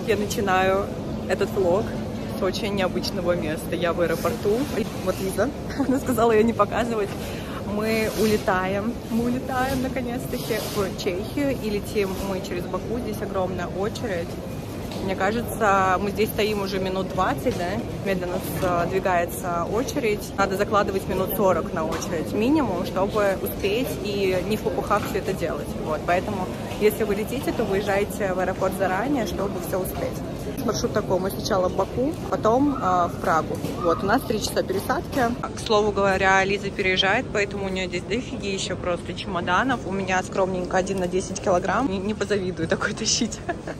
Я начинаю этот влог с очень необычного места. Я в аэропорту. Вот Лиза, она сказала ее не показывать. Мы улетаем наконец-таки в Чехию и летим мы через Баку. Здесь огромная очередь. Мне кажется, мы здесь стоим уже минут 20, да? Медленно сдвигается очередь. Надо закладывать минут 40 на очередь минимум, чтобы успеть и не в попухах все это делать. Вот. Поэтому, если вы летите, то выезжайте в аэропорт заранее, чтобы все успеть. Маршрут такой: мы сначала в Баку, потом в Прагу. Вот, у нас 3 часа пересадки. К слову говоря, Лиза переезжает, поэтому у нее здесь дофиги еще просто чемоданов. У меня скромненько 1 на 10 килограмм. Не позавидую такой тащить.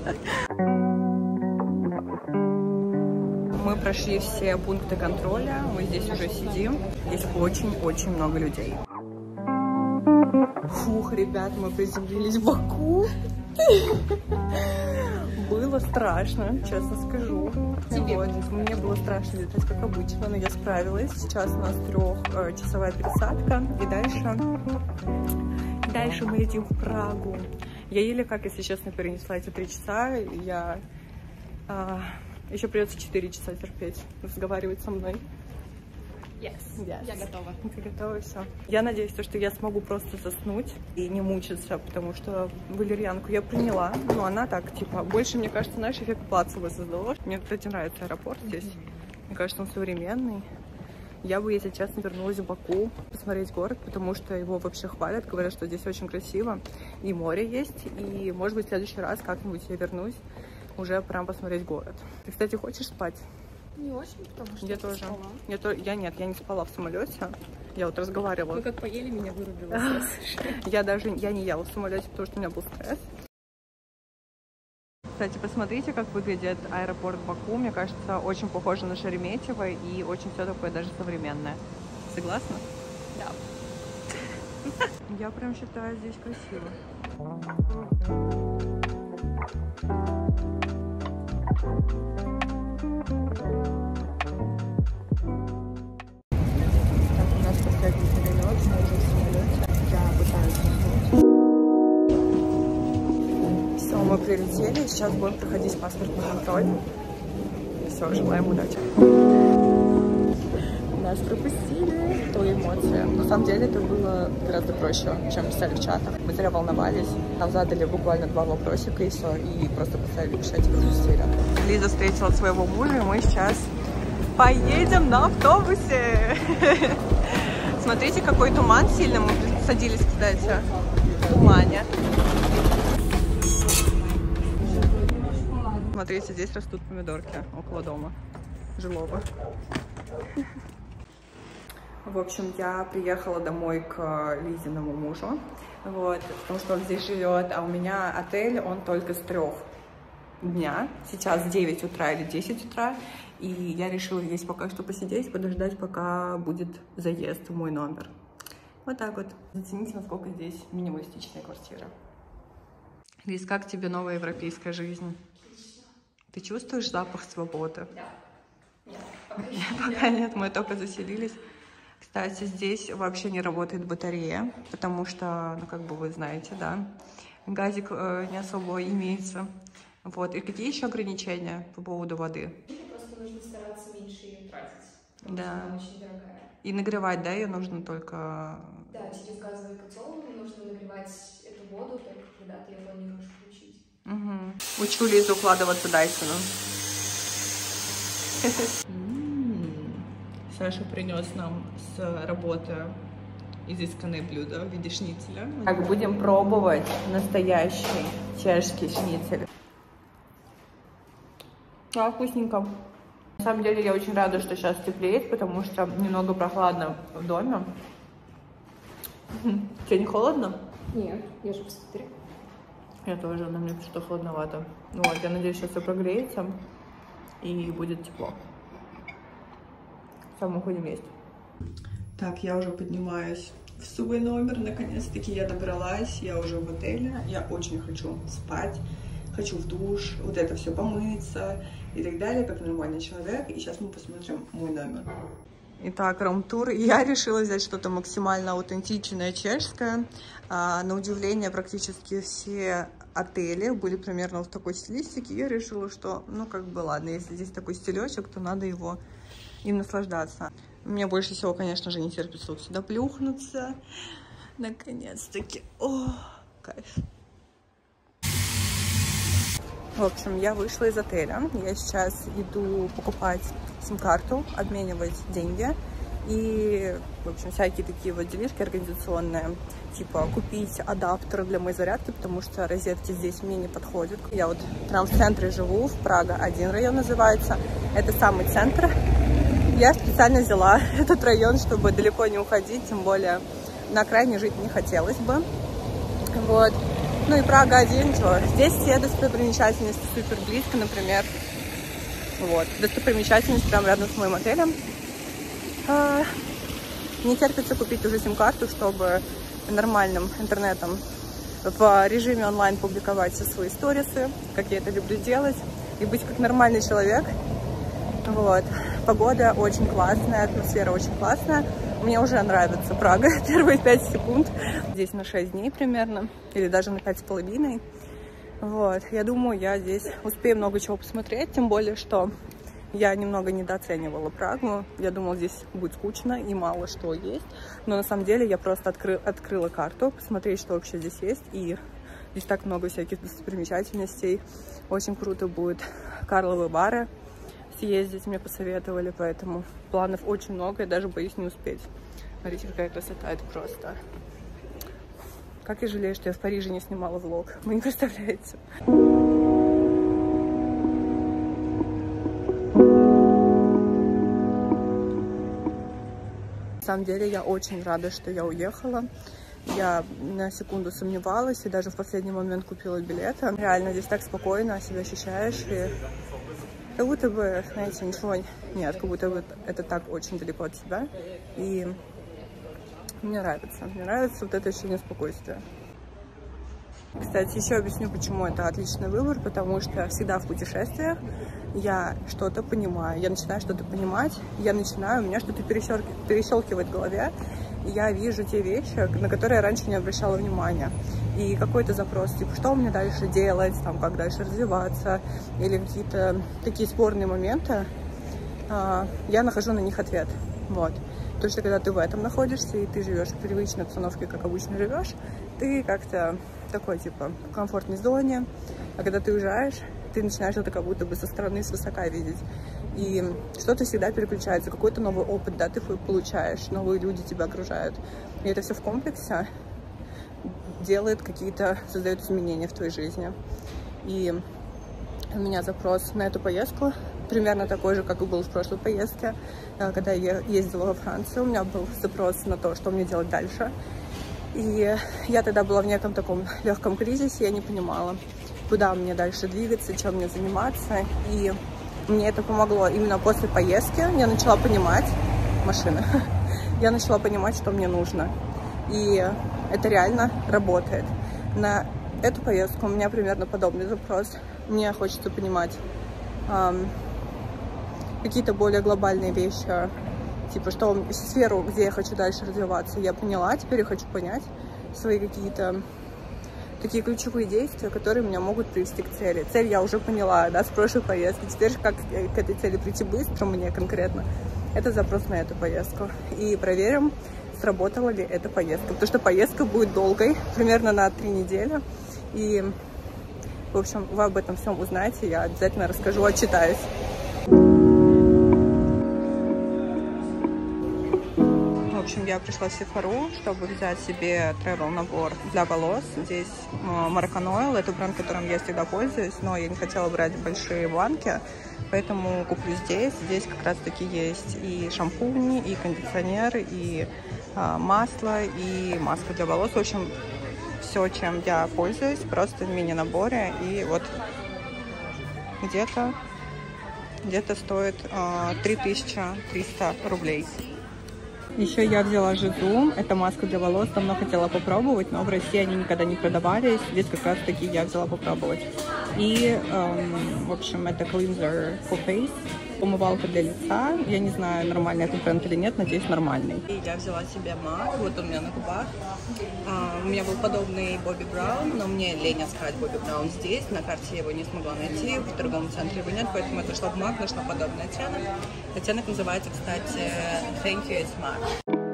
Мы прошли все пункты контроля, мы здесь уже сидим. Здесь очень-очень много людей. Фух, ребят, мы приземлились в Баку. Было страшно, честно скажу. Вот. Мне было страшно летать, как обычно, но я справилась. Сейчас у нас 3-часовая пересадка, и дальше мы летим в Прагу. Я еле как, если честно, перенесла эти 3 часа. Еще придется 4 часа терпеть, разговаривать со мной. Yes. Я готова. Ты готова, все. Я надеюсь, что я смогу просто заснуть и не мучиться, потому что валерьянку я приняла, но она так, типа, больше, мне кажется, знаешь, эффект плацебо создала. Мне, кстати, нравится аэропорт здесь. Мне кажется, он современный. Я бы, если честно, вернулась в Баку посмотреть город, потому что его вообще хвалят, говорят, что здесь очень красиво, и море есть, и, может быть, в следующий раз как-нибудь я вернусь уже прям посмотреть город. Ты, кстати, хочешь спать? Не очень, потому что я тоже. Я не спала в самолете. Я вот разговаривала. Вы как поели, меня вырубило. Я не ела в самолете, потому что у меня был стресс. Кстати, посмотрите, как выглядит аэропорт Баку. Мне кажется, очень похоже на Шереметьево и очень все такое даже современное. Согласна? Да. Я прям считаю, здесь красиво. Все, мы прилетели, сейчас будем проходить паспортный контроль. Все, желаем удачи. Нас пропустили, то эмоции. На самом деле это было гораздо проще, чем писали в чатах. Мы зря волновались, нам задали буквально 2 вопросика и все, и просто поставили решать и пропустили. Лиза встретила своего мужа, и мы сейчас поедем на автобусе. Смотрите, какой туман сильный. Мы садились, кстати, в тумане. Смотрите, здесь растут помидорки около дома жилого. В общем, я приехала домой к Лизиному мужу, вот, потому что он здесь живет, а у меня отель, он только с 3 дня. Сейчас 9 утра или 10 утра. И я решила здесь пока что посидеть, подождать, пока будет заезд в мой номер. Вот так вот. Зацените, насколько здесь минималистичная квартира. Лиз, как тебе новая европейская жизнь? Ты чувствуешь запах свободы? Да. Нет, пока нет, мы только заселились. Кстати, здесь вообще не работает батарея, потому что, ну, как бы вы знаете, да, газик не особо имеется. Вот. И какие еще ограничения по поводу воды? Просто нужно стараться меньше ее тратить. Да. Она очень дорогая. И нагревать, да, ее нужно только... Да, через газовый котел нужно нагревать эту воду только когда ты ее планируешь включить. Угу. Учу Лизу укладываться Дайсоном. Саша принес нам с работы изысканное блюдо в виде шницеля. Так, будем пробовать настоящий чешский шницель. Да, вкусненько. На самом деле я очень рада, что сейчас теплеет, потому что немного прохладно в доме. Тебе не холодно? Нет, я же в свитере. Я тоже, но мне что-то холодновато. Вот, я надеюсь, сейчас все прогреется и будет тепло. Все, мы ходим есть. Так, я уже поднимаюсь в свой номер. Наконец-таки я добралась, я уже в отеле. Я очень хочу спать, хочу в душ, вот это все помыться и так далее, как нормальный человек. И сейчас мы посмотрим мой номер. Итак, рум-тур. Я решила взять что-то максимально аутентичное чешское. На удивление, практически все отели были примерно в такой стилистике. Я решила, что, ну, как бы, ладно, если здесь такой стилечек, то надо им наслаждаться. Мне больше всего, конечно же, не терпится вот сюда плюхнуться. Наконец-таки. О, кайф. В общем, я вышла из отеля. Я сейчас иду покупать сим-карту, обменивать деньги. И, в общем, всякие такие вот делишки организационные. Типа купить адаптер для моей зарядки, потому что розетки здесь мне не подходят. Я вот прям в центре живу, в Прага-1 район называется. Это самый центр. Я специально взяла этот район, чтобы далеко не уходить, тем более на окраине жить не хотелось бы. Вот. Ну и Прага-1, что? Здесь все достопримечательности супер близко, например. Вот. Достопримечательность прямо рядом с моим отелем. Не терпится купить уже сим-карту, чтобы нормальным интернетом в режиме онлайн публиковать все свои сторисы, как я это люблю делать, и быть как нормальный человек. Вот. Погода очень классная, атмосфера очень классная. Мне уже нравится Прага первые 5 секунд. Здесь на 6 дней примерно, или даже на 5,5. Вот. Я думаю, я здесь успею много чего посмотреть, тем более, что я немного недооценивала Прагу. Я думала, здесь будет скучно и мало что есть. Но на самом деле я просто открыла карту, посмотреть, что вообще здесь есть. И здесь так много всяких достопримечательностей. Очень круто будет Карловы Вары съездить, мне посоветовали, поэтому планов очень много, я даже боюсь не успеть. Смотрите, какая красота, это просто. Как я жалею, что я в Париже не снимала влог, вы не представляете. На самом деле я очень рада, что я уехала. Я на секунду сомневалась и даже в последний момент купила билеты. Реально здесь так спокойно себя ощущаешь, и как будто бы, знаете, ничего нет, как будто бы это так очень далеко от себя. И мне нравится вот это ощущение спокойствия. Кстати, еще объясню, почему это отличный выбор, потому что всегда в путешествиях я что-то понимаю, я начинаю что-то понимать, у меня что-то перещелкивает в голове, и я вижу те вещи, на которые я раньше не обращала внимания. И какой-то запрос, типа, что мне дальше делать, там, как дальше развиваться, или какие-то такие спорные моменты, я нахожу на них ответ. Вот. Потому что когда ты в этом находишься, и ты живешь в привычной обстановке, как обычно живешь, ты как-то такой, типа, в комфортной зоне, а когда ты уезжаешь, ты начинаешь это как будто бы со стороны, свысока видеть. И что-то всегда переключается, какой-то новый опыт, да, ты получаешь, новые люди тебя окружают. И это все в комплексе создает изменения в твоей жизни. И у меня запрос на эту поездку примерно такой же, как и был в прошлой поездке, когда я ездила во Францию. У меня был запрос на то, что мне делать дальше. И я тогда была в неком таком легком кризисе, я не понимала, куда мне дальше двигаться, чем мне заниматься. И мне это помогло именно после поездки. Я начала понимать, я начала понимать, что мне нужно. И это реально работает. На эту поездку у меня примерно подобный запрос. Мне хочется понимать какие-то более глобальные вещи, типа, что сферу, где я хочу дальше развиваться, я поняла. Теперь я хочу понять свои какие-то такие ключевые действия, которые меня могут привести к цели. Цель я уже поняла, да, с прошлой поездки. Теперь как к этой цели прийти быстро мне конкретно, это запрос на эту поездку. И проверим, сработала ли эта поездка. Потому что поездка будет долгой, примерно на 3 недели. И, в общем, вы об этом всем узнаете. Я обязательно расскажу, отчитаюсь. В общем, я пришла в Сефару, чтобы взять себе travel набор для волос. Здесь Moroccan Oil, это бренд, которым я всегда пользуюсь, но я не хотела брать большие банки, поэтому куплю здесь. Здесь как раз таки есть и шампуни, и кондиционер, и масло, и маска для волос. В общем, все, чем я пользуюсь, просто в мини-наборе. И вот где-то стоит 3300 рублей. Еще я взяла Жизу, это маска для волос, давно хотела попробовать, но в России они никогда не продавались. Здесь как раз таки я взяла попробовать. И, в общем, это cleanser for face, умывалка для лица. Я не знаю, нормальный этот бренд или нет, надеюсь, нормальный. И я взяла себе MAC, вот он у меня на губах. У меня был подобный Bobbi Brown, но мне лень искать Bobbi Brown здесь. На карте я его не смогла найти, в торговом центре его нет, поэтому я зашла в MAC, нашла подобный оттенок. Оттенок называется, кстати, Thank You, It's MAC.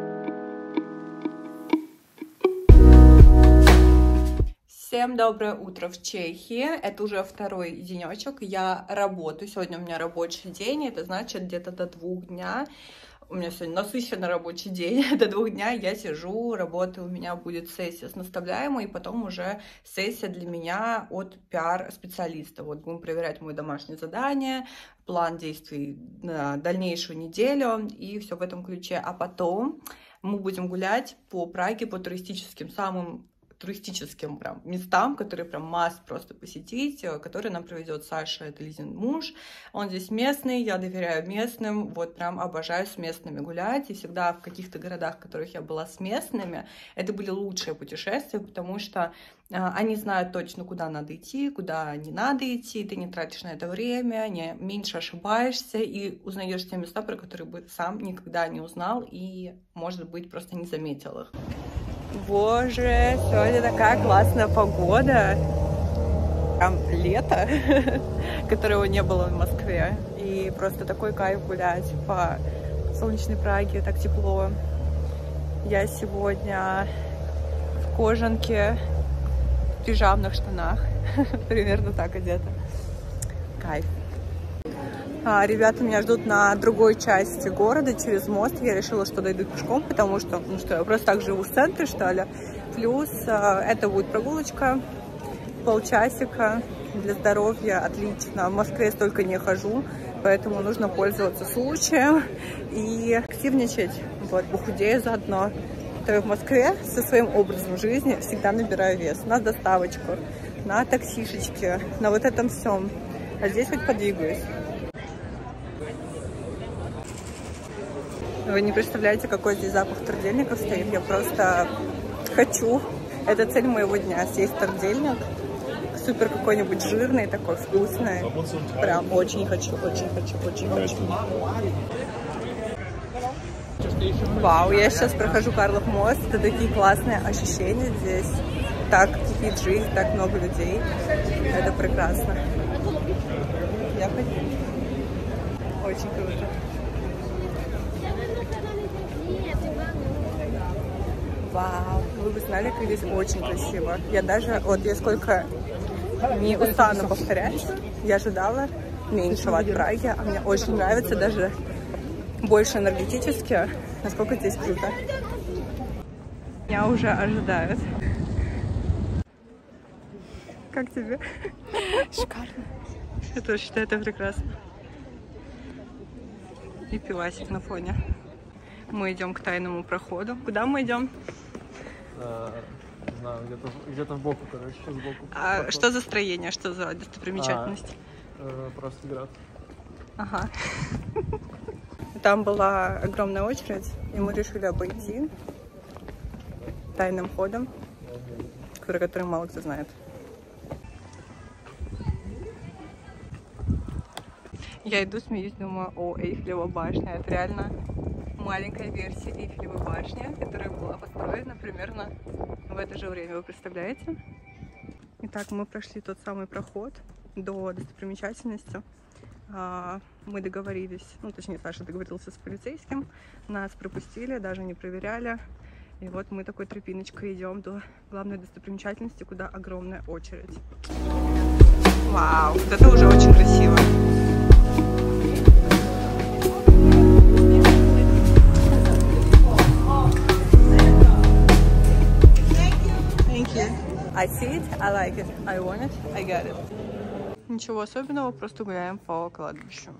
Всем доброе утро в Чехии. Это уже второй денечек. Я работаю. Сегодня у меня рабочий день. Это значит где-то до 2 дня. У меня сегодня насыщенный рабочий день. До 2 дня я сижу, работаю. У меня будет сессия с наставляемой, и потом уже сессия для меня от пиар-специалиста. Вот будем проверять мои домашние задания, план действий на дальнейшую неделю и все в этом ключе. А потом мы будем гулять по Праге, по самым туристическим прям местам, которые прям must просто посетить, которые нам проведет Саша, это Лизин муж. Он здесь местный, я доверяю местным, вот прям обожаю с местными гулять. И всегда в каких-то городах, в которых я была с местными, это были лучшие путешествия, потому что они знают точно, куда надо идти, куда не надо идти, ты не тратишь на это время, меньше ошибаешься и узнаешь те места, про которые бы сам никогда не узнал и, может быть, просто не заметил их. Боже, сегодня такая классная погода. Там лето, которого не было в Москве. И просто такой кайф гулять по солнечной Праге, так тепло. Я сегодня в кожанке, в пижамных штанах. Примерно так одета. Кайф. Ребята меня ждут на другой части города, через мост. Я решила, что дойду пешком, потому что, я просто так живу в центре, что ли. Плюс это будет прогулочка, полчасика для здоровья, отлично. В Москве столько не хожу, поэтому нужно пользоваться случаем и активничать. Вот, похудею заодно. То я в Москве со своим образом жизни всегда набираю вес. На доставочку, на таксишечке, на вот этом всем. А здесь хоть подвигаюсь. Вы не представляете, какой здесь запах тордельников стоит. Я просто хочу. Это цель моего дня. Съесть тордельник. Супер какой-нибудь жирный, такой вкусный. Прям очень хочу, очень хочу, очень хочу. Вау, я сейчас прохожу Карлов мост. Это такие классные ощущения здесь. Так кипит жизнь, так много людей. Это прекрасно. Я хочу. Очень круто. Вау, вы бы знали, как здесь очень красиво. Я даже, вот я сколько не устану повторять, я ожидала меньшего от Праги, а мне очень нравится, даже больше энергетически, насколько здесь круто. Меня уже ожидают. Как тебе? Шикарно. Я тоже считаю, это прекрасно. И пивасик на фоне. Мы идем к тайному проходу. Куда мы идем? Не знаю, где-то сбоку, короче, сбоку. А что за строение, что за достопримечательность? Просто град. Ага. Там была огромная очередь, и мы решили обойти тайным ходом, который мало кто знает. Я иду, смеюсь, думаю, о, Эйфелева башня. Это реально маленькая версия Эйфелевой башни, которая была построена примерно в это же время. Вы представляете? Итак, мы прошли тот самый проход до достопримечательности. Мы договорились, точнее, Саша договорился с полицейским, нас пропустили, даже не проверяли. И вот мы такой тропиночкой идем до главной достопримечательности, куда огромная очередь. Вау, вот это уже очень красиво. I see it, I like it, I want it, I got it. Ничего особенного, просто гуляем по кладбищу.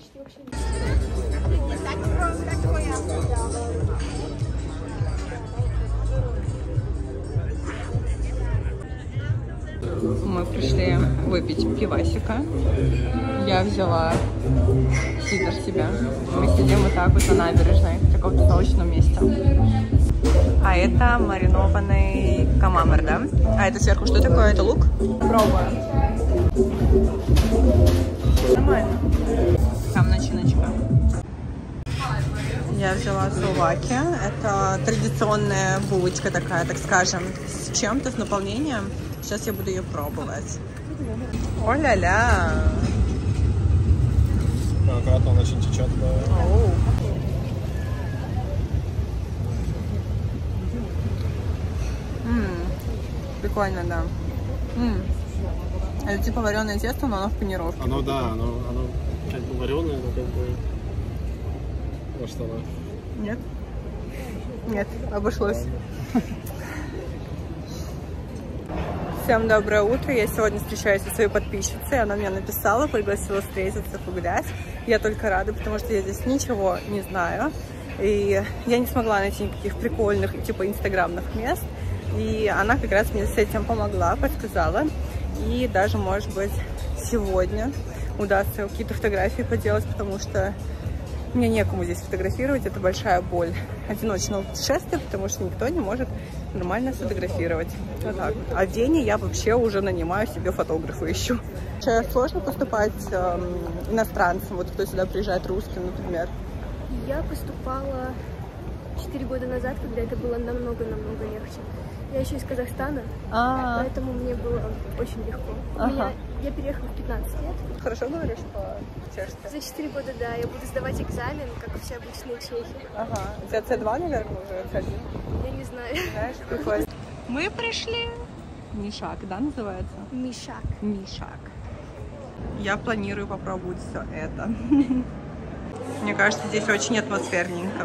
Мы пришли выпить пивасика. Я взяла сидр себе. Мы сидим вот так вот на набережной, в таком тусовочном месте. А это маринованный камамбер, да? А это сверху что такое? Это лук? Пробуем. Нормально. Там начиночка. Я взяла суваки. Это традиционная булочка такая, так скажем, с чем-то, с наполнением. Сейчас я буду ее пробовать. О-ля-ля! Аккуратно, он очень течет. Прикольно, да. Это типа вареное тесто, но оно в панировке. Оно, да, оно как бы вареное, но как бы... Может, оно... Нет? Нет, обошлось. Всем доброе утро. Я сегодня встречаюсь со своей подписчицей. Она мне написала, пригласила встретиться, погулять. Я только рада, потому что я здесь ничего не знаю. И я не смогла найти никаких прикольных, типа, инстаграмных мест. И она как раз мне с этим помогла, подсказала. И даже, может быть, сегодня удастся какие-то фотографии поделать, потому что мне некому здесь фотографировать. Это большая боль одиночного путешествия, потому что никто не может нормально сфотографировать. Вот так вот. А в Вене я вообще уже нанимаю себе фотографа, ищу. Сложно поступать иностранцам, вот кто сюда приезжает, русским, например? Я поступала 4 года назад, когда это было намного-намного легче. Я еще из Казахстана, поэтому мне было очень легко. Я переехала в 15 лет. Хорошо говоришь по-чешски? За 4 года, да, я буду сдавать экзамен, как все обычные чехи. Ага. У тебя C2, наверное, уже C1? Я не знаю. Знаешь, какой? Мы пришли. Мишак, да, называется? Мишак. Мишак. Я планирую попробовать все это. Мне кажется, здесь очень атмосферненько.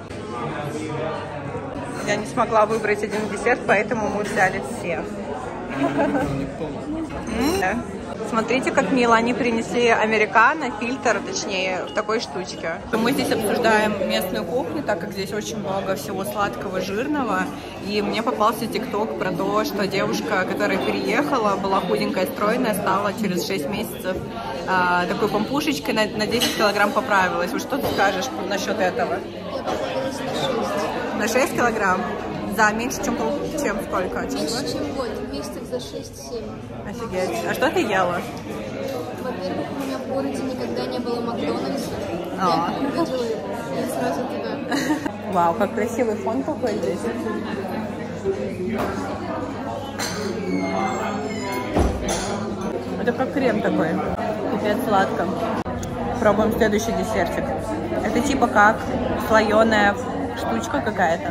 Я не смогла выбрать один десерт, поэтому мы взяли все. Смотрите, как мило. Они принесли американо, фильтр, точнее, в такой штучке. Мы здесь обсуждаем местную кухню, так как здесь очень много всего сладкого, жирного. И мне попался тикток про то, что девушка, которая переехала, была худенькая, стройная, стала через 6 месяцев такой помпушечкой, на 10 килограмм поправилась. Вот что ты скажешь насчет этого? Я поправилась на 6. На 6 килограмм? За меньше, чем сколько? Меньше, чем год. Месяцев за 6-7. Офигеть. А что ты ела? Во-первых, у меня в городе никогда не было Макдональдса. Я увидела его, я сразу туда. Вау, как красивый фон какой здесь. Это как крем такой. Капец сладко. Пробуем следующий десертик. Это типа как слоеная штучка какая-то.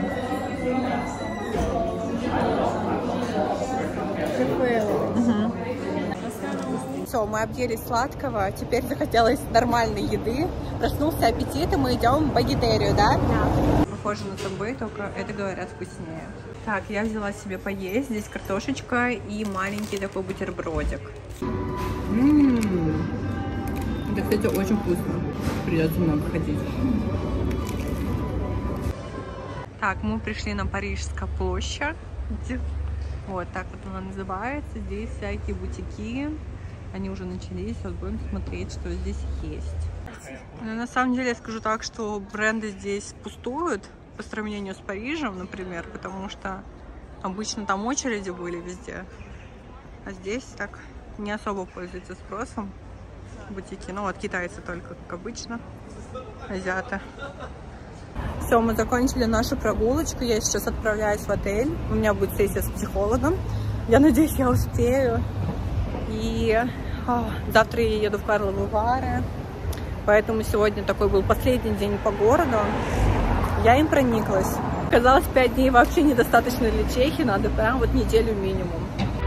Все, мы объелись сладкого, теперь захотелось нормальной еды. Проснулся аппетит, и мы идем в багетерию, да? Да. Похоже на Subway, только это, говорят, вкуснее. Так, я взяла себе поесть. Здесь картошечка и маленький такой бутербродик. Это, кстати, очень вкусно. Придется много ходить. Так, мы пришли на Парижскую площадь. Вот так вот она называется. Здесь всякие бутики. Они уже начались. Вот будем смотреть, что здесь есть. Но на самом деле я скажу так, что бренды здесь пустуют по сравнению с Парижем, например, потому что обычно там очереди были везде. А здесь так не особо пользуется спросом бутики. Ну вот китайцы только, как обычно, азиаты. Все, мы закончили нашу прогулочку. Я сейчас отправляюсь в отель. У меня будет сессия с психологом. Я надеюсь, я успею. И завтра я еду в Карловы Вары. Поэтому сегодня такой был последний день по городу. Я им прониклась. Казалось, 5 дней вообще недостаточно для Чехии. Надо прям вот неделю минимум.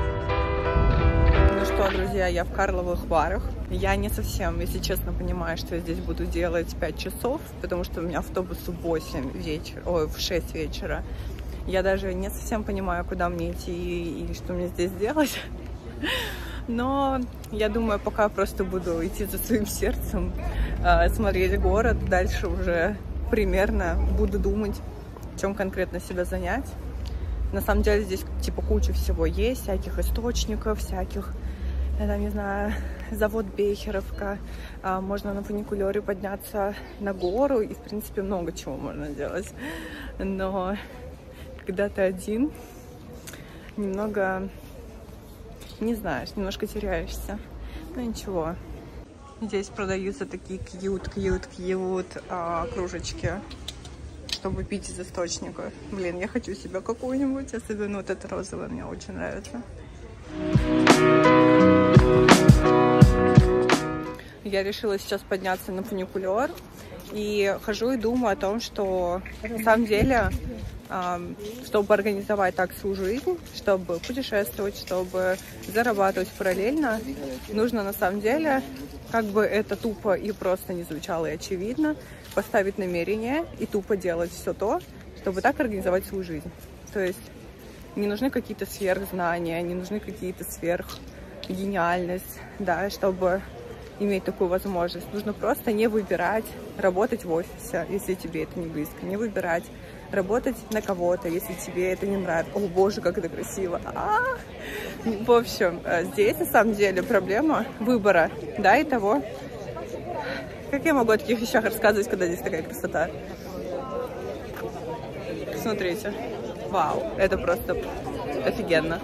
Ну что, друзья, я в Карловых Варах. Я не совсем, если честно, понимаю, что я здесь буду делать 5 часов, потому что у меня автобус в 6 вечера. Я даже не совсем понимаю, куда мне идти и что мне здесь делать. Но я думаю, пока просто буду идти за своим сердцем, смотреть город. Дальше уже примерно буду думать, чем конкретно себя занять. На самом деле здесь типа куча всего есть, всяких источников, всяких, я там не знаю, завод Бехеровка. Можно на фуникулере подняться на гору, и в принципе много чего можно делать. Но когда ты один, немного, не знаешь, немножко теряешься. Ну ничего. Здесь продаются такие кьют кружечки, чтобы пить из источника. Блин, я хочу себе какую-нибудь, особенно вот эта розовая мне очень нравится. Я решила сейчас подняться на фуникулер и хожу и думаю о том, что на самом деле, чтобы организовать так свою жизнь, чтобы путешествовать, чтобы зарабатывать параллельно, нужно на самом деле, как бы это тупо и просто не звучало и очевидно, поставить намерение и тупо делать все то, чтобы так организовать свою жизнь. То есть не нужны какие-то сверхзнания, не нужны какие-то сверхгениальность, да, чтобы иметь такую возможность. Нужно просто не выбирать работать в офисе, если тебе это не близко, не выбирать работать на кого-то, если тебе это не нравится. О боже, как это красиво! В общем, здесь на самом деле проблема выбора, да, и того. Как я могу о таких вещах рассказывать, когда здесь такая красота? Смотрите. Вау, это просто офигенно.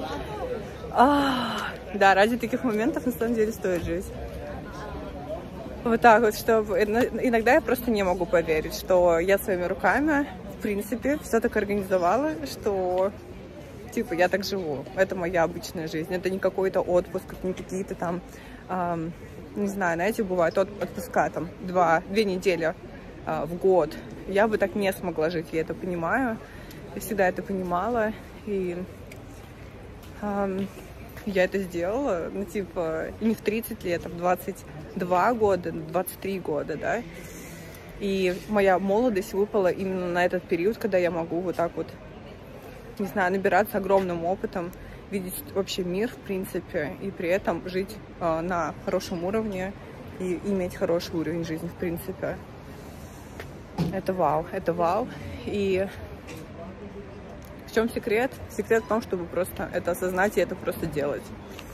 Да, ради таких моментов на самом деле стоит жить. Вот так вот, чтобы... Иногда я просто не могу поверить, что я своими руками, в принципе, все так организовала, что, типа, я так живу. Это моя обычная жизнь. Это не какой-то отпуск, не какие-то там, не знаю, знаете, бывают отпуска, там, 2 недели в год. Я бы так не смогла жить, я это понимаю. Я всегда это понимала, и я это сделала, ну, типа, не в 30 лет, а в 22 года, 23 года, да. И моя молодость выпала именно на этот период, когда я могу вот так вот, не знаю, набираться огромным опытом, видеть вообще мир, в принципе, и при этом жить на хорошем уровне и иметь хороший уровень жизни, в принципе. Это вау, это вау. И в чем секрет? Секрет в том, чтобы просто это осознать и это просто делать.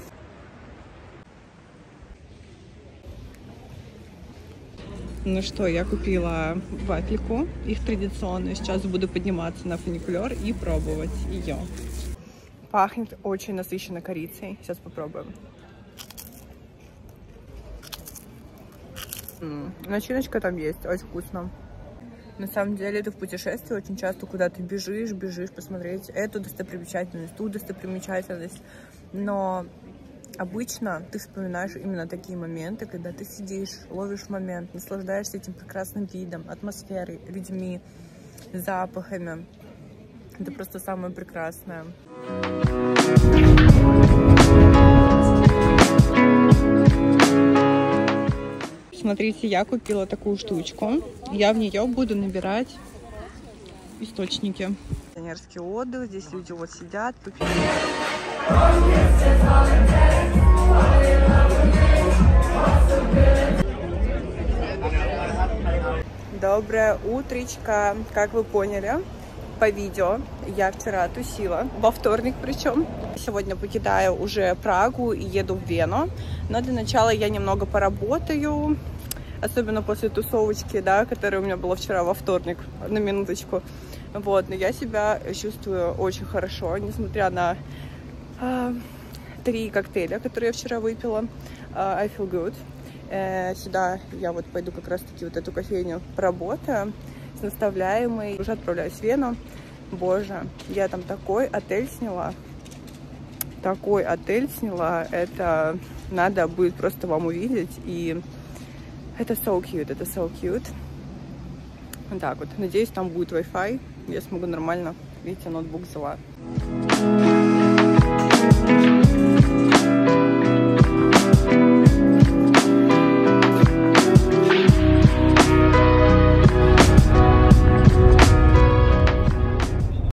Ну что, я купила вафельку, их традиционную. Сейчас буду подниматься на фуникулер и пробовать ее. Пахнет очень насыщенно корицей. Сейчас попробуем. Начиночка там есть, очень вкусно. На самом деле, ты в путешествии очень часто куда-то бежишь посмотреть эту достопримечательность, ту достопримечательность. Но обычно ты вспоминаешь именно такие моменты, когда ты сидишь, ловишь момент, наслаждаешься этим прекрасным видом, атмосферой, людьми, запахами. Это просто самое прекрасное. Смотрите, я купила такую штучку. Я в нее буду набирать источники. Пионерский отдых. Здесь люди вот сидят. Доброе утречко. Как вы поняли по видео, я вчера тусила, во вторник причем. Сегодня покидаю уже Прагу и еду в Вену. Но для начала я немного поработаю, особенно после тусовочки, да, которая у меня была вчера во вторник, на минуточку. Вот, но я себя чувствую очень хорошо, несмотря на 3 коктейля, которые я вчера выпила. I feel good. Сюда я вот пойду как раз-таки вот эту кофейню поработаю с наставляемой. Уже отправляюсь в Вену. Боже, я там такой отель сняла. Это надо будет просто вам увидеть. И это so cute, это so cute. Вот так вот. Надеюсь, там будет Wi-Fi. Я смогу нормально. Видите, ноутбук взяла.